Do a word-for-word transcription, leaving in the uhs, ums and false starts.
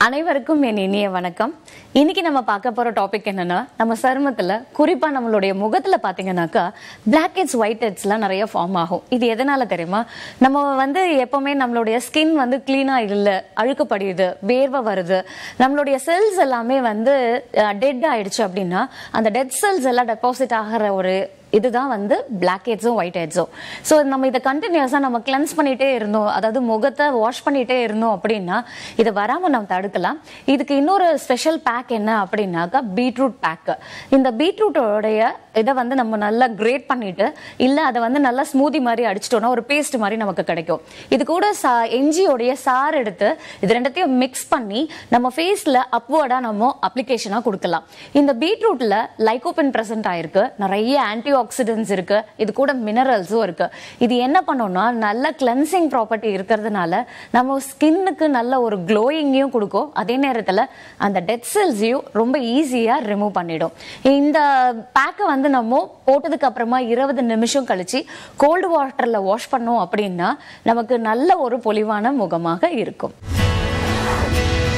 அனைவருக்கும் என் இனிய வணக்கம். இன்னைக்கு நம்ம பார்க்க போற டாபிக் என்னன்னா, நம்ம சருமத்துல குறிப்பா நம்மளுடைய முகத்துல பாத்தீங்கன்னாக்கா பிளாக் ஹெட்ஸ் ஒயிட் ஹெட்ஸ்லாம் நிறைய ஃபார்ம் ஆகும். இது எதனால தெரியுமா? நம்ம வந்து எப்பவுமே நம்மளுடைய ஸ்கின் வந்து கிளீனா இல்ல, அழுக்கு படியுது, வேர்வை வருது, நம்மளுடைய செல்ஸ் எல்லாமே வந்து டெட் ஆயிடுச்சு அப்படின்னா அந்த டெட் செல்ஸ் எல்லாம் டெபாசிட் ஆகிற ஒரு இதுதான் வந்து பிளாக் ஹெட்ஸும் ஒயிட் ஹெட்ஸும். ஸோ நம்ம இதை கண்டினியூஸாக நம்ம கிளென்ஸ் பண்ணிட்டே இருந்தோம், அதாவது முகத்தை வாஷ் பண்ணிட்டே இருந்தோம் அப்படின்னா இதை வராமல் நம்ம தடுக்கலாம். இதுக்கு இன்னொரு ஸ்பெஷல் பேக் என்ன அப்படின்னாக்கா பீட்ரூட் பேக். இந்த பீட்ரூட்டோடைய இதை வந்து நம்ம நல்லா கிரேட் பண்ணிட்டு இல்லை அதை வந்து நல்லா ஸ்மூதி மாதிரி அடிச்சிட்டோம்னா ஒரு பேஸ்ட் மாதிரி நமக்கு கிடைக்கும். இது கூட சா எஞ்சியோடைய சாறு எடுத்து இது ரெண்டத்தையும் மிக்ஸ் பண்ணி நம்ம ஃபேஸில் அப்வர்டாக நம்ம அப்ளிகேஷனாக கொடுக்கலாம். இந்த பீட்ரூட்டில் லைகோபின் ப்ரெசென்ட் ஆயிருக்கு, நிறைய ஆன்டி ஆக்சிடென்ட்ஸ் இருக்கு, இது கூட மினரல்ஸும் இருக்கு. இது என்ன பண்ணோம்னா நல்ல கிளென்சிங் ப்ராப்பர்ட்டி இருக்கிறதுனால நம்ம ஸ்கின்னுக்கு நல்ல ஒரு க்ளோயிங்கையும் கொடுக்கும், அதே நேரத்தில் அந்த டெட் செல்ஸையும் ரொம்ப ஈஸியா ரிமூவ் பண்ணிடும். இந்த பேக்கை வந்து நம்ம போட்டதுக்கு அப்புறமா இருபது நிமிஷம் கழிச்சு கோல்டு வாட்டர்ல வாஷ் பண்ணோம் அப்படின்னா நமக்கு நல்ல ஒரு பொலிவான முகமாக இருக்கும்.